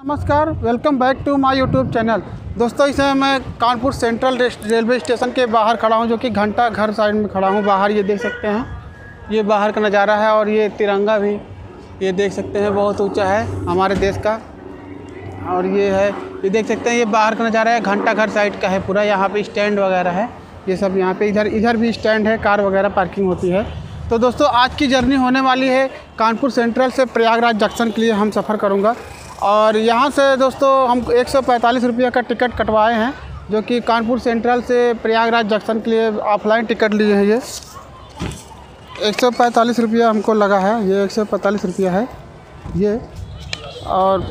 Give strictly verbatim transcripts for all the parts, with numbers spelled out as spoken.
नमस्कार, welcome back to my YouTube channel. दोस्तों, इस समय मैं कानपुर सेंट्रल रेलवे स्टेशन के बाहर खड़ा हूं, जो कि घंटा घर साइड में खड़ा हूं। बाहर ये देख सकते हैं, ये बाहर का नज़ारा है और ये तिरंगा भी ये देख सकते हैं बहुत ऊंचा है हमारे देश का। और ये है, ये देख सकते हैं, ये बाहर का नज़ारा है, घंटा घर साइड का है पूरा। यहाँ पे स्टैंड वगैरह है, ये सब यहाँ पे इधर इधर भी स्टैंड है, कार वगैरह पार्किंग होती है। तो दोस्तों, आज की जर्नी होने वाली है कानपुर सेंट्रल से प्रयागराज जंक्शन के लिए हम सफ़र करूँगा। और यहाँ से दोस्तों हम एक सौ पैंतालीस रुपये का टिकट कटवाए हैं, जो कि कानपुर सेंट्रल से प्रयागराज जंक्शन के लिए ऑफलाइन टिकट लिए हैं। ये एक सौ पैंतालीस रुपया हमको लगा है, ये एक सौ पैंतालीस रुपया है ये। और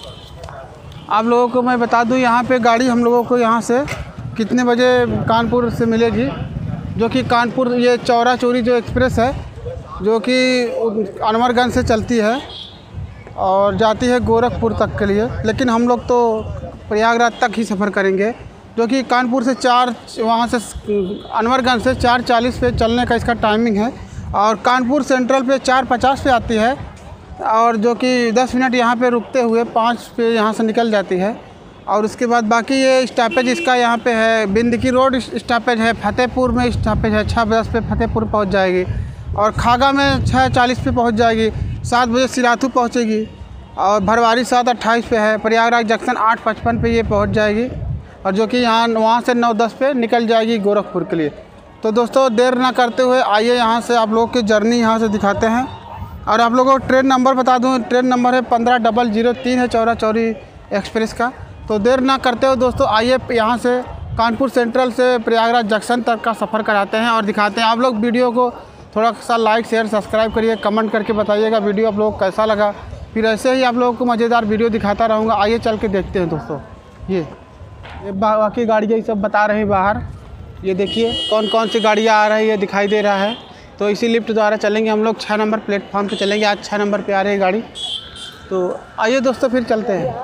आप लोगों को मैं बता दूं, यहाँ पे गाड़ी हम लोगों को यहाँ से कितने बजे कानपुर से मिलेगी, जो कि कानपुर ये चौरा चोरी जो एक्सप्रेस है, जो कि अनवरगंज से चलती है और जाती है गोरखपुर तक के लिए। लेकिन हम लोग तो प्रयागराज तक ही सफ़र करेंगे, जो कि कानपुर से चार वहाँ से अनवरगंज से चार चालीस पे चलने का इसका टाइमिंग है। और कानपुर सेंट्रल पे चार पचास पे आती है, और जो कि दस मिनट यहाँ पे रुकते हुए पाँच पे यहाँ से निकल जाती है। और उसके बाद बाकी ये स्टॉपेज इसका यहाँ पे है, बिंदकी रोड स्टॉपेज है, फतेहपुर में स्टॉपेज है, छः बजे पे फतेहपुर पहुँच जाएगी। और खागा में छः चालीस पे पहुँच जाएगी, सात बजे सिराथू पहुँचेगी। और भरवारी सात अट्ठाईस पे है, प्रयागराज जंक्शन आठ पचपन पे ये पहुँच जाएगी, और जो कि यहाँ वहाँ से नौ दस पे निकल जाएगी गोरखपुर के लिए। तो दोस्तों, देर ना करते हुए आइए यहाँ से आप लोगों की जर्नी यहाँ से दिखाते हैं। और आप लोगों को ट्रेन नंबर बता दूँ, ट्रेन नंबर है पंद्रह डबल जीरो तीन है, चौरा चौरी एक्सप्रेस का। तो देर ना करते हुए दोस्तों आइए यहाँ से कानपुर सेंट्रल से प्रयागराज जंक्शन तक का सफ़र कराते हैं और दिखाते हैं। आप लोग वीडियो को थोड़ा सा लाइक शेयर सब्सक्राइब करिए, कमेंट करके बताइएगा वीडियो आप लोगों को कैसा लगा। फिर ऐसे ही आप लोगों को मज़ेदार वीडियो दिखाता रहूँगा। आइए चल के देखते हैं दोस्तों। ये ये बाकी गाड़ियाँ ये सब बता रहे हैं बाहर, ये देखिए कौन कौन सी गाड़ियाँ आ रही है, दिखाई दे रहा है। तो इसी लिफ्ट द्वारा चलेंगे हम लोग, छः नंबर प्लेटफॉर्म पे चलेंगे। आज छः नंबर पे आ रही है गाड़ी। तो आइए दोस्तों फिर चलते हैं।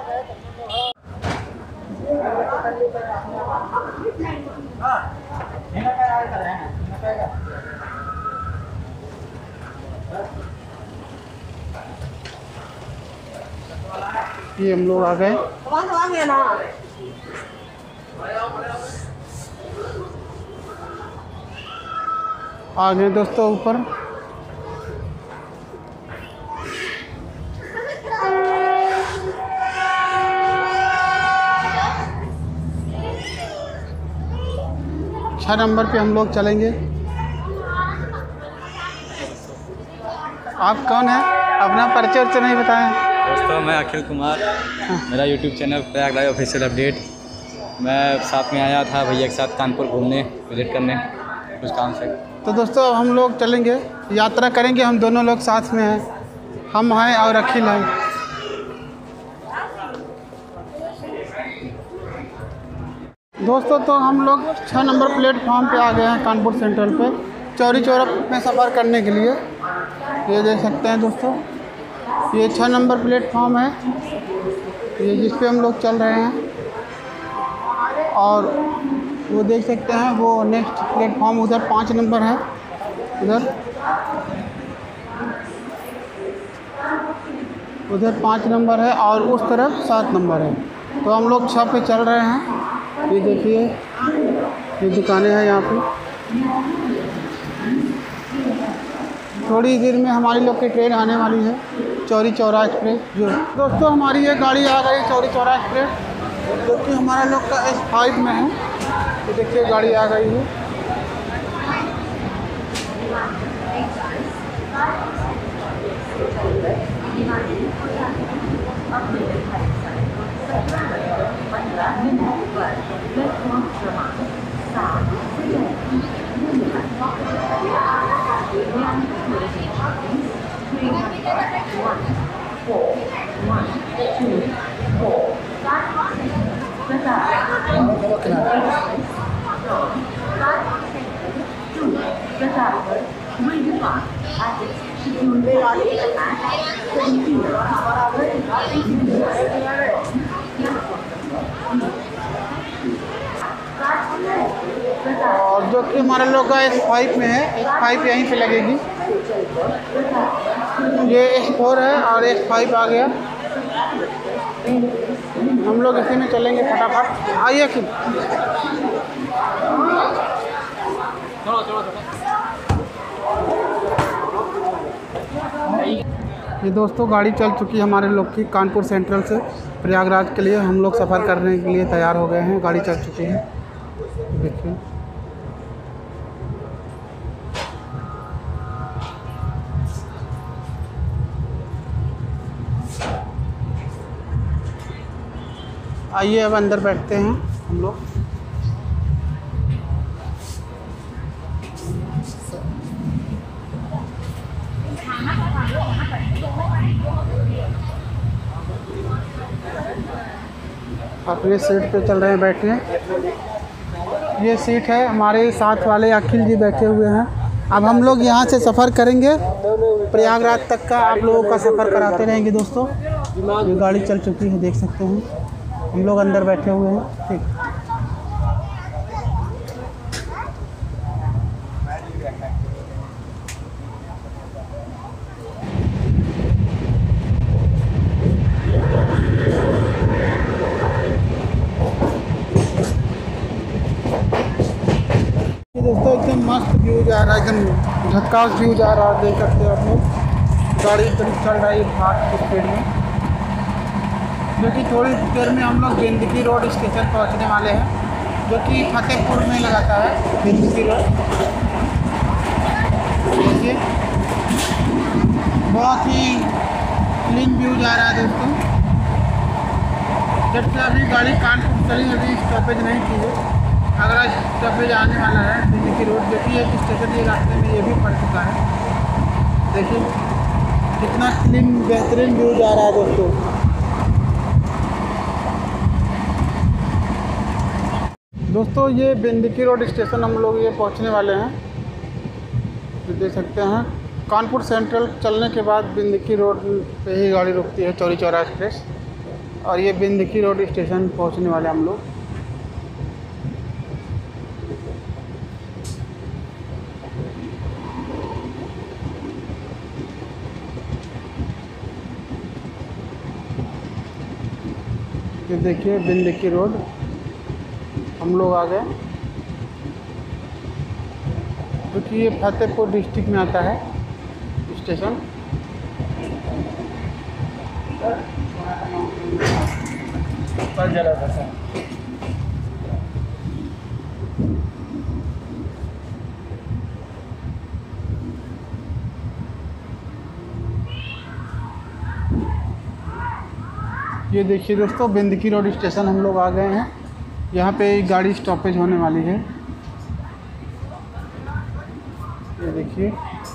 ये हम लोग आ गए, आ गए दोस्तों ऊपर। छह नंबर पे हम लोग चलेंगे। आप कौन हैं? अपना परिचय उच्चय नहीं बताएं। दोस्तों, मैं अखिल कुमार, मेरा YouTube channel Prayagraj official update. मैं साथ में आया था भैया के साथ कानपुर घूमने, विजिट करने कुछ काम से। तो दोस्तों अब हम लोग चलेंगे, यात्रा करेंगे, हम दोनों लोग साथ में हैं, हम हैं और अखिल हैं। दोस्तों तो हम लोग छः नंबर प्लेटफॉर्म पे आ गए हैं कानपुर सेंट्रल पे, चौरी चौरा में सफ़र करने के लिए। ये देख सकते हैं दोस्तों, ये छः नंबर प्लेटफॉर्म है, ये जिस पे हम लोग चल रहे हैं। और वो देख सकते हैं, वो नेक्स्ट प्लेटफॉर्म उधर पाँच नंबर है, उधर उधर पाँच नंबर है, और उस तरफ सात नंबर है। तो हम लोग छः पे चल रहे हैं। ये देखिए, ये दुकानें हैं यहाँ पे। थोड़ी देर में हमारी लोग की ट्रेन आने वाली है, चौरी चौरा एक्सप्रेस। जो दोस्तों हमारी ये गाड़ी आ गई चौरी चौरा एक्सप्रेस, जो कि हमारा लोग का एस फाइव में है। ये देखिए गाड़ी आ गई है। और जो कि हमारे लोग का एस फाइव में है, एस फाइव यहीं पे लगेगी। ये एस फोर है और एस फाइव आ गया। हम लोग इसी में चलेंगे फटाफट। आइए कि ये दोस्तों गाड़ी चल चुकी है हमारे लोग की कानपुर सेंट्रल से प्रयागराज के लिए। हम लोग सफ़र करने के लिए तैयार हो गए हैं। गाड़ी चल चुकी है, देखिए। आइए अब अंदर बैठते हैं हम लोग। अपने सीट पे चल रहे हैं बैठने। ये सीट है, हमारे साथ वाले अखिल जी बैठे हुए हैं। अब हम लोग यहाँ से सफ़र करेंगे प्रयागराज तक का, आप लोगों का सफ़र कराते रहेंगे दोस्तों। ये गाड़ी चल चुकी है, देख सकते हैं। हम लोग अंदर बैठे हुए हैं, ठीक। दोस्तों एकदम मस्त व्यू जा रहा है, एकदम झक्कास व्यू जा रहा है, देख सकते हो आप लोग। गाड़ी एकदम चल रही है फास्ट स्पीड में, जो कि थोड़ी देर में हम लोग बिंदकी रोड स्टेशन पहुंचने वाले हैं, जो कि फतेहपुर में लगाता है बिंदकी रोड। देखिए बहुत ही क्लीन व्यू जा रहा है दोस्तों। जबकि अभी गाड़ी कानपुर चली, अभी स्टॉपेज नहीं की है। अगला स्टॉपेज आने वाला है बिंदकी रोड, जो कि एक स्टेशन के रास्ते में ये भी पड़ चुका है। देखिए कितना क्लीन बेहतरीन व्यू जा रहा है दोस्तों। दोस्तों ये बिंदकी रोड स्टेशन हम लोग ये पहुंचने वाले हैं, तो देख सकते हैं। कानपुर सेंट्रल चलने के बाद बिंदकी रोड पे ही गाड़ी रुकती है, चौरी चौरा एक्सप्रेस। और ये बिंदकी रोड स्टेशन पहुंचने वाले हम लोग। ये देखिए बिंदकी रोड, हम लोग आ गए, क्योंकि ये फतेहपुर डिस्ट्रिक्ट में आता है स्टेशन। ये देखिए दोस्तों बिंदकी रोड स्टेशन हम लोग आ गए हैं। यहाँ पे गाड़ी स्टॉपेज होने वाली है, ये देखिए।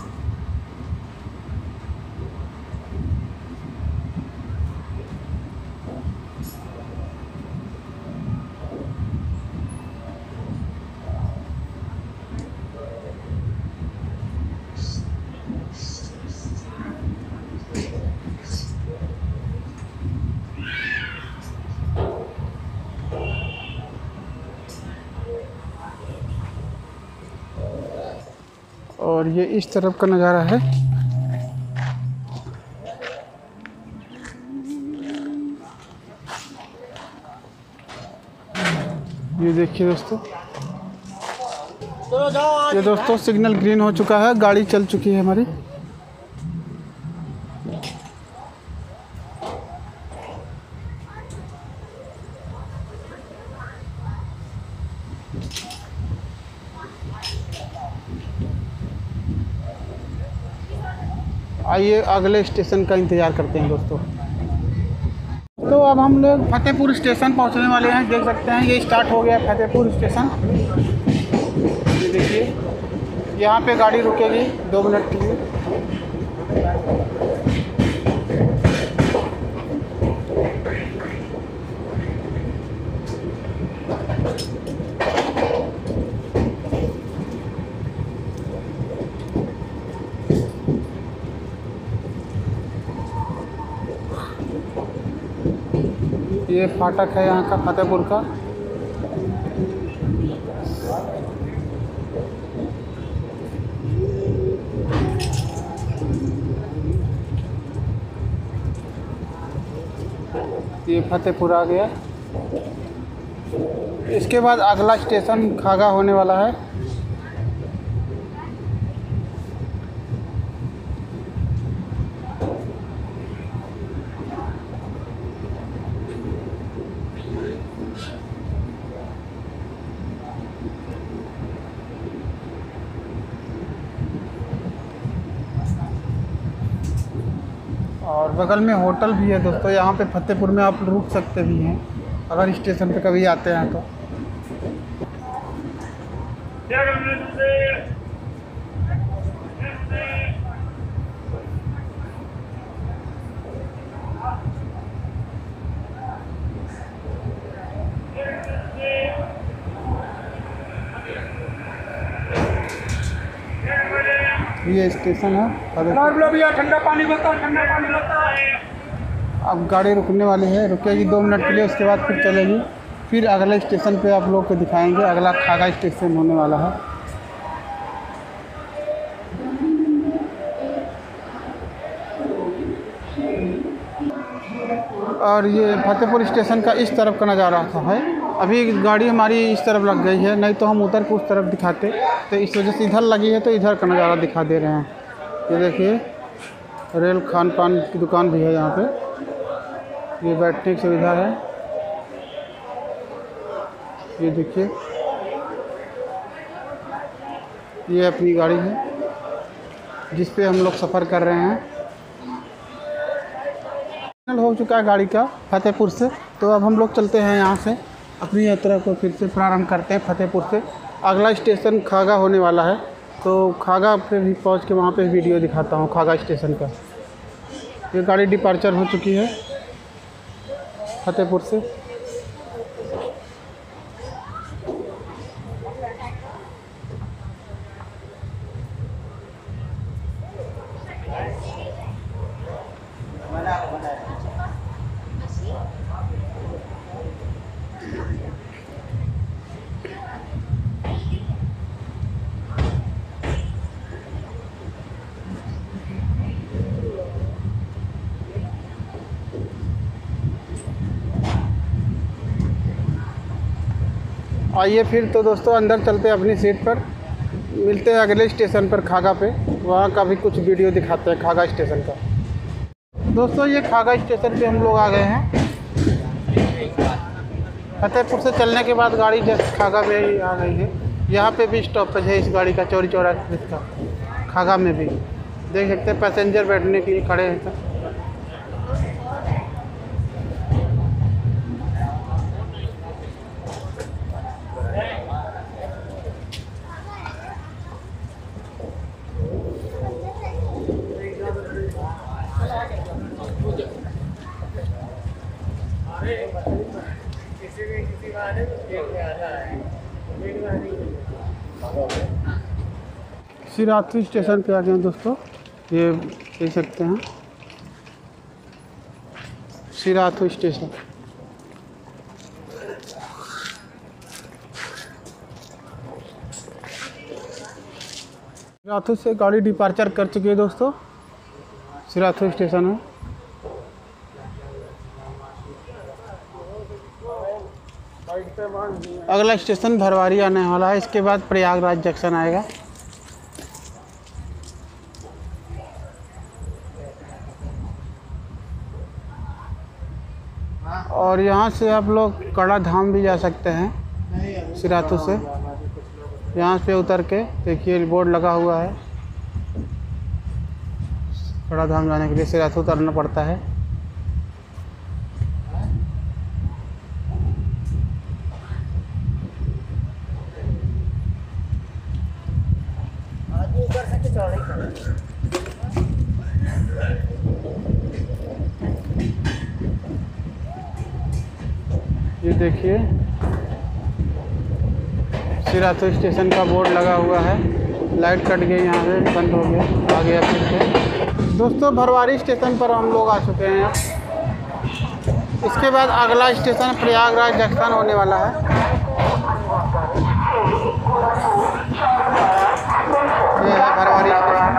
और ये इस तरफ का नज़ारा है। ये देखिए दोस्तों, ये दोस्तों सिग्नल ग्रीन हो चुका है, गाड़ी चल चुकी है हमारी। आइए अगले स्टेशन का इंतज़ार करते हैं दोस्तों। तो अब हम लोग फतेहपुर स्टेशन पहुंचने वाले हैं, देख सकते हैं। ये स्टार्ट हो गया फतेहपुर स्टेशन। ये देखिए यहाँ पे गाड़ी रुकेगी दो मिनट के लिए। ये फाटक है यहाँ का फतेहपुर का। ये फतेहपुर आ गया। इसके बाद अगला स्टेशन खागा होने वाला है। और बगल में होटल भी है दोस्तों, यहाँ पे फतेहपुर में आप रुक सकते भी हैं अगर स्टेशन पे कभी आते हैं तो। ये स्टेशन है। ठंडा पानी बता, ठंडा पानी बता। अब गाड़ी रुकने वाली है, रुकेगी दो मिनट के लिए, उसके बाद फिर चलेगी। फिर अगले स्टेशन पे आप लोग को दिखाएंगे। अगला खागा स्टेशन होने वाला है। और ये फतेहपुर स्टेशन का इस तरफ का नज़ारा था है। अभी गाड़ी हमारी इस तरफ लग गई है, नहीं तो हम उधर को उस तरफ दिखाते, तो इस वजह से इधर लगी है तो इधर का नज़ारा दिखा दे रहे हैं। ये देखिए रेल खान पान की दुकान भी है यहाँ पे। ये बैठने की सुविधा है। ये देखिए ये अपनी गाड़ी है जिस पे हम लोग सफ़र कर रहे हैं। हो चुका है गाड़ी का फतेहपुर से, तो अब हम लोग चलते हैं यहाँ से अपनी यात्रा को फिर से प्रारंभ करते हैं फतेहपुर से। अगला स्टेशन खागा होने वाला है, तो खागा पे भी पहुँच के वहाँ पे वीडियो दिखाता हूँ खागा स्टेशन का। ये गाड़ी डिपार्चर हो चुकी है फतेहपुर से। आइए फिर तो दोस्तों अंदर चलते हैं अपनी सीट पर। मिलते हैं अगले स्टेशन पर खागा पे, वहाँ का भी कुछ वीडियो दिखाते हैं खागा स्टेशन का। दोस्तों ये खागा स्टेशन पे हम लोग आ गए हैं। फतेहपुर से चलने के बाद गाड़ी जस्ट खागा में ही आ गई है। यहाँ पे भी स्टॉपेज है इस गाड़ी का, चौरी चौरा का। खागा में भी देख सकते हैं पैसेंजर बैठने के लिए खड़े हैं। सिराथू स्टेशन पे आ गए हैं दोस्तों। ये देख सकते हैं सिराथू स्टेशन। सिराथू से गाड़ी डिपार्चर कर चुकी है दोस्तों। सिराथू स्टेशन है। अगला स्टेशन भरवारी आने वाला है, इसके बाद प्रयागराज जंक्शन आएगा। और यहाँ से आप लोग कड़ा धाम भी जा सकते हैं सिराथू से। यहाँ पे उतर के देखिए बोर्ड लगा हुआ है, कड़ा धाम जाने के लिए सिराथू उतरना पड़ता है। ये देखिए सिराथू स्टेशन का बोर्ड लगा हुआ है। लाइट कट गई, यहाँ पे बंद हो गया, आ गया फिर से। दोस्तों भरवारी स्टेशन पर हम लोग आ चुके हैं। इसके बाद अगला स्टेशन प्रयागराज जंक्शन होने वाला है। ये है भरवारी स्टेशन।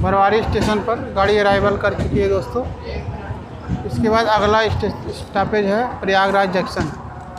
भरवारी स्टेशन पर गाड़ी अराइवल कर चुकी है दोस्तों। इसके बाद अगला स्टॉपेज है प्रयागराज जंक्शन।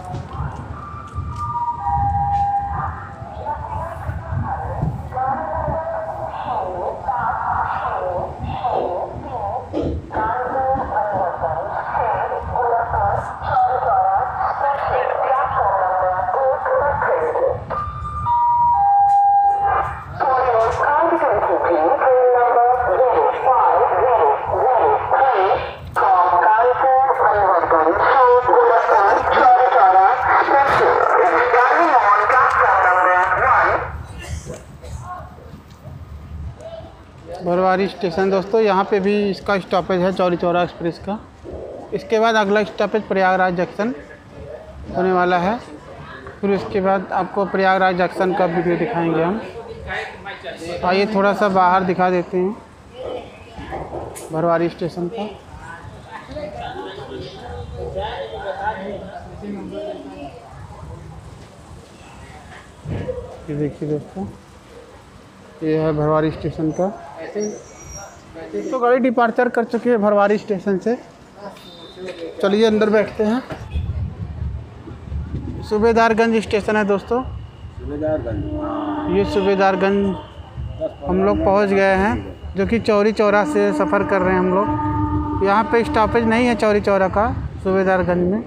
भरवारी स्टेशन दोस्तों, यहाँ पे भी इसका स्टॉपेज है चौरी चौरा एक्सप्रेस का। इसके बाद अगला स्टॉपेज प्रयागराज जंक्शन होने वाला है। फिर उसके बाद आपको प्रयागराज जंक्शन का वीडियो दिखाएंगे हम। आइए थोड़ा सा बाहर दिखा देते हैं भरवारी स्टेशन का। ये देखिए दोस्तों, ये है भरवारी स्टेशन का। तो गाड़ी डिपार्चर कर चुकी है भरवारी स्टेशन से। चलिए अंदर बैठते हैं। सूबेदारगंज स्टेशन है दोस्तों। सूबेदारगंज ये सूबेदारगंज हम लोग पहुंच गए हैं, जो कि चौरी चौरा से सफ़र कर रहे हैं हम लोग। यहाँ पे स्टॉपेज नहीं है चौरी चौरा का सूबेदारगंज में,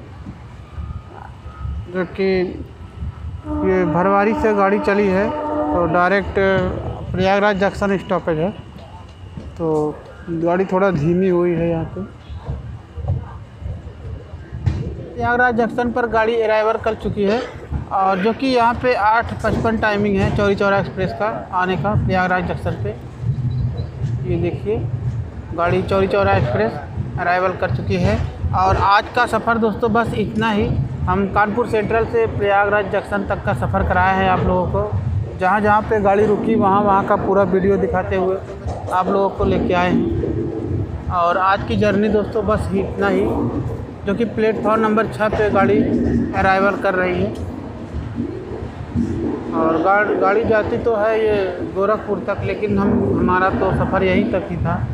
जो कि ये भरवारी से गाड़ी चली है तो डायरेक्ट प्रयागराज जंक्शन स्टॉपेज है। तो गाड़ी थोड़ा धीमी हुई है यहाँ पे। प्रयागराज जंक्शन पर गाड़ी अराइवल कर चुकी है, और जो कि यहाँ पे आठ पचपन टाइमिंग है चौरी चौरा एक्सप्रेस का आने का प्रयागराज जंक्शन पे। ये देखिए गाड़ी चौरी चौरा एक्सप्रेस अराइवल कर चुकी है। और आज का सफ़र दोस्तों बस इतना ही। हम कानपुर सेंट्रल से प्रयागराज जंक्शन तक का सफ़र कराया है आप लोगों को। जहाँ जहाँ पे गाड़ी रुकी वहाँ वहाँ का पूरा वीडियो दिखाते हुए आप लोगों को लेके आए हैं। और आज की जर्नी दोस्तों बस इतना ही, जो कि प्लेटफॉर्म नंबर छः पे गाड़ी अराइवल कर रही है। और गाड़ी गाड़ी जाती तो है ये गोरखपुर तक, लेकिन हम हमारा तो सफ़र यहीं तक ही था।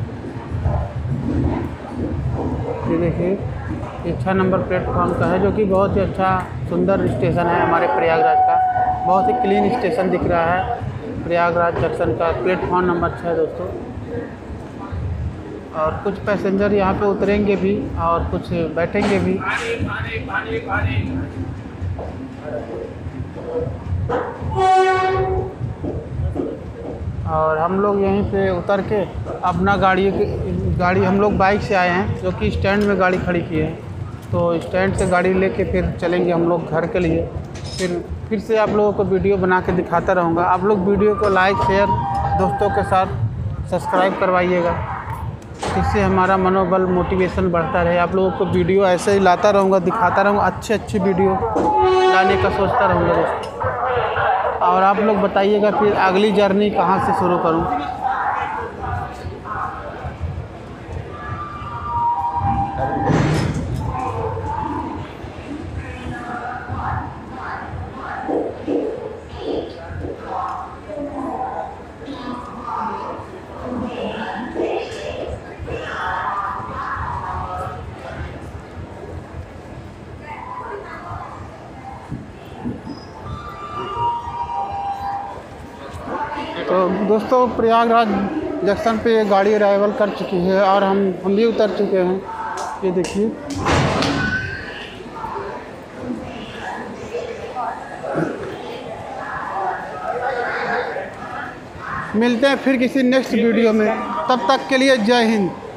ये देखिए ये छः नंबर प्लेटफॉर्म का है, जो कि बहुत ही अच्छा सुंदर स्टेशन है हमारे प्रयागराज का। बहुत ही क्लीन स्टेशन दिख रहा है प्रयागराज जंक्शन का। प्लेटफॉर्म नंबर छः दोस्तों। और कुछ पैसेंजर यहाँ पे उतरेंगे भी और कुछ बैठेंगे भी। और हम लोग यहीं पे उतर के अपना गाड़ी गाड़ी हम लोग बाइक से आए हैं, जो कि स्टैंड में गाड़ी खड़ी की है। तो स्टैंड से गाड़ी लेके फिर चलेंगे हम लोग घर के लिए। फिर फिर से आप लोगों को वीडियो बना के दिखाता रहूँगा। आप लोग वीडियो को लाइक शेयर दोस्तों के साथ सब्सक्राइब करवाइएगा, जिससे हमारा मनोबल मोटिवेशन बढ़ता रहे। आप लोगों को वीडियो ऐसे ही लाता रहूँगा, दिखाता रहूँगा, अच्छी अच्छी वीडियो लाने का सोचता रहूँगा दोस्तों। और आप लोग बताइएगा फिर अगली जर्नी कहाँ से शुरू करूँ। तो दोस्तों प्रयागराज जंक्शन पे ये गाड़ी अराइवल कर चुकी है और हम हम भी उतर चुके हैं। ये देखिए मिलते हैं फिर किसी नेक्स्ट वीडियो में। तब तक के लिए जय हिंद।